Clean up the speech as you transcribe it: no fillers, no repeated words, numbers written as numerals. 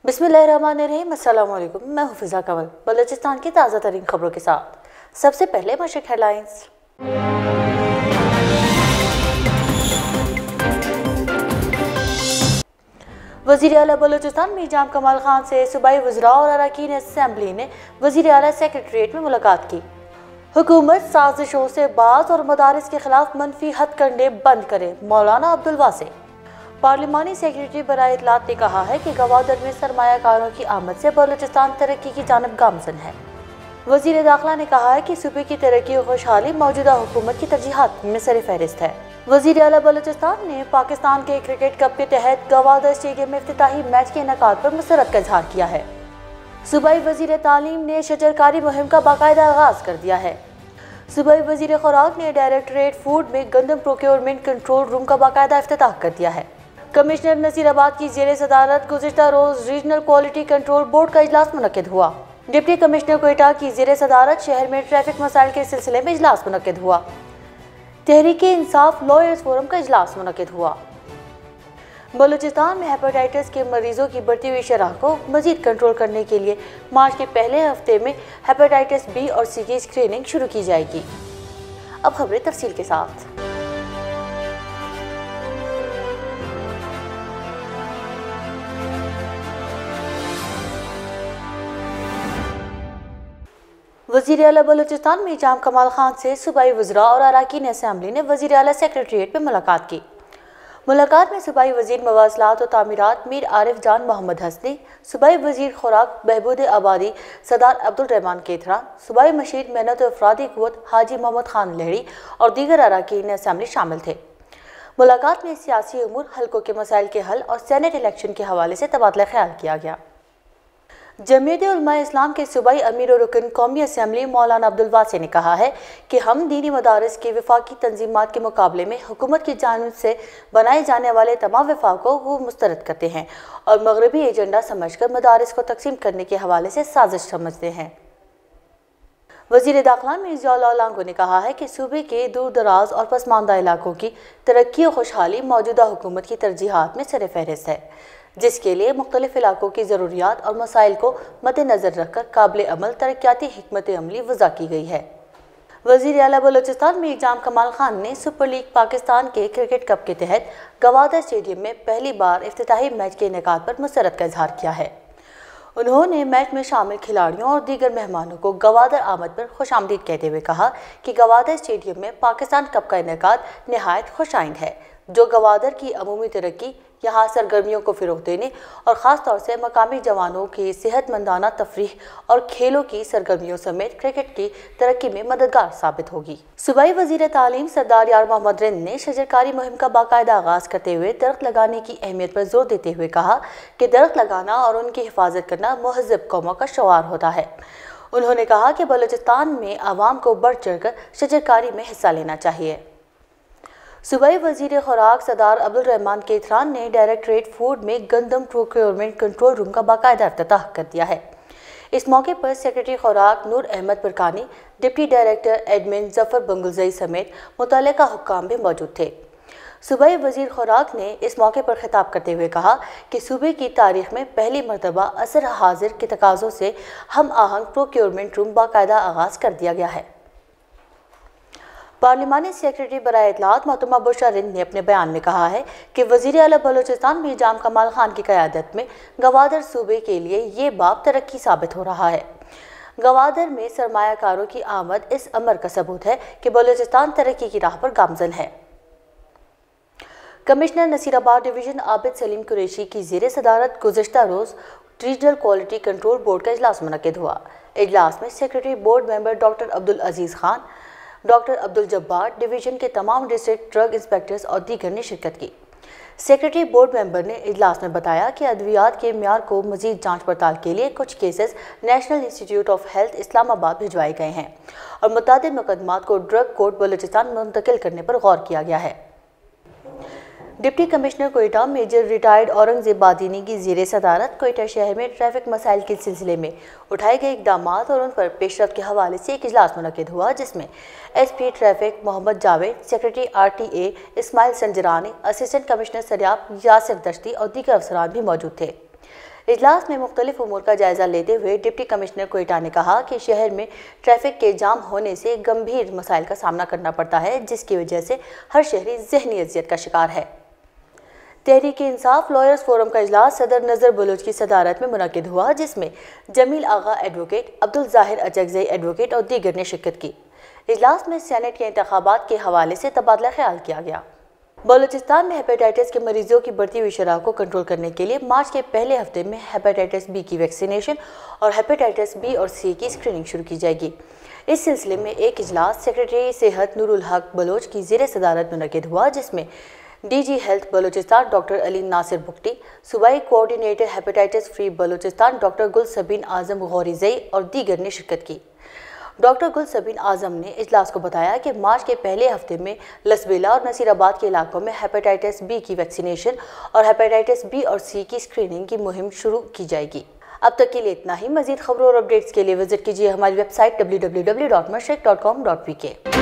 बिस्मिल्लाहिर्रहमानिर्रहीम। अस्सलाम वालेकुम। मैं हुफिजा कंवल बलूचिस्तान की ताज़ा तरीन खबरों के साथ। सबसे पहले मशरक़ हेडलाइंस। वज़ीर आला बलूचिस्तान मीर जाम कमाल खान से सूबाई वज़रा और अरकान असम्बली ने वज़ीर आला सेक्रेटरीट में मुलाकात की। हुकूमत साजिशों से बाज़ और मदारिस के खिलाफ मनफी हथकंडे बंद करे, मौलाना अब्दुल वासे। पार्लिमानी सेक्रेटरी बराए इत्तलात ने कहा है कि गवादर में सरमायाकारों की आमद से बलूचिस्तान तरक्की की जानब गामजन है। वज़ीर दाखिला ने कहा है कि सूबे की तरक्की और खुशहाली मौजूदा हुकूमत की तरजीहात में सर फहरिस्त है। वज़ीर आला बलूचिस्तान ने पाकिस्तान के क्रिकेट कप के तहत गवादर स्टेडियम में इफ्तिताही मैच के इनेकाद पर मसरत का इजहार किया है। सूबाई वज़ीर तालीम ने शजरकारी मुहिम का बाकायदा आगाज कर दिया है। सूबाई वज़ीर खुराक ने डायरेक्टरेट फूड में गंदम प्रोक्योरमेंट कंट्रोल रूम का बाकायदा इफ्तिताह कर दिया है। कमिश्नर नसीराबाद की ज़ेरे सदारत गुज़िश्ता रोज रीजनल क्वालिटी कंट्रोल बोर्ड का इजलास मुनक्किद हुआ। डिप्टी कमिश्नर कोयटा की ज़ेरे सदारत शहर में ट्रैफिक मसाइल के सिलसिले में इजलास मुनक्किद हुआ। तहरीके इंसाफ लॉयर्स फोरम का इजलास मुनक्किद हुआ। बलूचिस्तान में हेपेटाइटिस के मरीजों की बढ़ती हुई शरह को मजीद कंट्रोल करने के लिए मार्च के पहले हफ्ते में हेपेटाइटिस बी और सी की स्क्रीनिंग शुरू की जाएगी। अब खबरें तफसील के साथ। वज़ीर आला बलूचिस्तान मीर जाम कमाल खान से सूबाई वज़रा और अरकान असम्बली ने वज़ीर आला सेक्रेटरीट में मुलाकात की। मुलाकात में सूबाई वज़ीर मवासलात और तामीरात मीर आरिफ जान मोहम्मद हसनी, सूबाई वज़ीर खुराक बहबूद आबादी सरदार अब्दुल रहमान केथरा, सूबाई मशीर मेहनत और अफरादी क़ुव्वत हाजी मोहम्मद खान लहड़ी और दीगर अरकान असम्बली शामिल थे। मुलाकात में सियासी उमूर, हल्कों के मसाइल के हल और सेनेट इलेक्शन के हवाले से तबादला ख्याल किया गया। जमीयत उलमा इस्लाम के सूबाई अमीर और रुकन कौमी असम्बली मौलाना अब्दुल वासे ने कहा है कि हम दीनी मदारिस की वफाकी तंजीमात के मुकाबले में हुकूमत की जानिब से बनाए जाने वाले तमाम वफाकों को मुस्तरद करते हैं और मगरबी एजेंडा समझकर मदारिस को तकसीम करने के हवाले से साजिश समझते हैं। वज़ीर दाखिला मिर्ज़ा लांगो ने कहा है कि सूबे के दूर दराज और पसमानदा इलाकों की तरक्की और खुशहाली मौजूदा हुकूमत की तरजीहात में सर फहरिस्त है, जिसके लिए मुख्तलिफ इलाकों की ज़रूरियात और मसाइल को मद्देनज़र रखकर काबिल अमल तरक्याती हिकमत अमली वज़ा की गई है। वज़ीर आला बलूचिस्तान मीर जाम कमाल खान ने सुपर लीग पाकिस्तान के क्रिकेट कप के तहत गवादर स्टेडियम में पहली बार इफ्तिताही मैच के इनेकाद पर मसरत का इजहार किया है। उन्होंने मैच में शामिल खिलाड़ियों और दीगर मेहमानों को गवादर आमद पर खुशामदीद कहते हुए कहा कि गवादर स्टेडियम में पाकिस्तान कप का इनेकाद नहायत खुशाइंद है, जो गवादर की अमूमी तरक्की, यहाँ सरगर्मियों को फ़रोग़ देने और ख़ास तौर से मकामी जवानों की सेहतमंदाना तफरीह और खेलों की सरगर्मियों समेत क्रिकेट की तरक्की में मददगार साबित होगी। सूबाई वज़ीर तालीम सरदार यार मोहम्मद रिंद ने शजरकारी मुहिम का बाकायदा आगाज़ करते हुए दरख्त लगाने की अहमियत पर जोर देते हुए कहा कि दरख्त लगाना और उनकी हिफाजत करना महज़ब कौमों का शआर होता है। उन्होंने कहा कि बलूचिस्तान में आवाम को बढ़ चढ़ कर शजरकारी में हिस्सा लेना चाहिए। सूबाई वज़ीर खुराक सरदार अब्दुल रहमान केथरा ने डायरेक्टरेट फूड में गंदम प्रोक्योरमेंट कंट्रोल रूम का बाकायदा इफ्तिताह कर दिया है। इस मौके पर सेक्रेटरी खुराक Noor Ahmed Parkani, deputy director admin Zafar Bangulzai समेत मुतल्लिका हुक्काम भी मौजूद थे। सूबाई वज़ीर खुराक ने इस मौके पर खिताब करते हुए कहा कि सूबे की तारीख में पहली मरतबा असर हाजिर के तकाज़ों से हम आहंग प्रोक्योरमेंट रूम बाकायदा आगाज़ कर दिया गया है। पार्लिमानी सेक्रेटरी बराए इत्तलात मोहतरमा बुशरा रिंद ने अपने बयान में कहा है कि वज़ीर आला बलूचिस्तान मीर जाम कमाल खान की क़यादत में गवादर सूबे के लिए ये बाब तरक्की साबित हो रहा है। गवादर में सरमायाकारों की आमद इस अमर का सबूत है कि बलूचिस्तान तरक्की की राह पर गामजन है। कमिश्नर नसीराबाद डिवीज़न आबिद सलीम कुरैशी की ज़ेरे सदारत गुज़िश्ता रोज़ रीजनल क्वालिटी कंट्रोल बोर्ड का इजलास मुनक्किद हुआ। इजलास में secretary board member doctor Abdul Aziz Khan, doctor Abdul Jabbar, division के तमाम डिस्ट्रिक्ट ड्रग इंस्पेक्टर्स और दीगर ने शिरकत की। सेक्रेटरी बोर्ड मेंबर ने इजलास में बताया कि अद्वियात के म्यार को मजीद जांच पड़ताल के लिए कुछ cases national institute of health Islamabad भिजवाए गए हैं और मुतादिद मुकदमात को ड्रग कोर्ट बलूचिस्तान मुंतकिल करने पर गौर किया गया है। Deputy commissioner Quetta major retired Aurangzeb Badini की ज़ेरे सदारत कोयटा शहर में ट्रैफिक मसाइल के सिलसिले में उठाए गए इकदाम और उन पर पेशरफ के हवाले से एक इजलास मुनक्किद हुआ, जिसमें SP traffic Mohammad Javed, secretary RTA Ismail Sanjrani, assistant commissioner Sariab Yasir Dashti और दीगर अफसरान भी मौजूद थे। इजलास में मुख्तलिफ उमूर का जायजा लेते हुए डिप्टी कमिश्नर कोयटा ने कहा कि शहर में ट्रैफिक के जाम होने से गंभीर मसाइल का सामना करना पड़ता है, जिसकी वजह से हर शहरी ज़हनी अजियत का शिकार है। तहरीक-ए-इंसाफ लॉयर्स फोरम का इजलास सदर नज़र बलोच की सदारत में मुनक़िद हुआ, जिसमें जमील आगा एडवोकेट, अब्दुल ज़ाहिर अचकज़ई एडवोकेट और दीगर ने शिरकत की। इजलास में सेनेट के इंतखाबात के हवाले से तबादला ख्याल किया गया। बलूचिस्तान में हेपेटाइटिस के मरीजों की बढ़ती हुई शरह को कंट्रोल करने के लिए मार्च के पहले हफ्ते में हेपेटाइटिस बी की वैक्सीनेशन और हेपेटाइटिस बी और सी की स्क्रीनिंग शुरू की जाएगी। इस सिलसिले में एक इजलास सेक्रेटरी सेहत नूरुल हक बलोच की ज़ेर सदारत मुनक़िद हुआ, जिसमें DG health Balochistan doctor Ali Nasir Bukhti, सूबाई coordinator hepatitis free Balochistan doctor Gulsabeen Azam Gaurizai और दीगर ने शिरकत की। डॉक्टर गुलसबीन आजम ने इजलास को बताया कि मार्च के पहले हफ्ते में लसबेला और नसीराबाद के इलाकों में हेपेटाइटिस बी की वैक्सीनेशन और हेपेटाइटिस बी और सी की स्क्रीनिंग की मुहिम शुरू की जाएगी। अब तक के लिए इतना ही। मजीद खबरों और अपडेट्स के लिए विजिट कीजिए हमारी वेबसाइट www.mashriq.com.pk।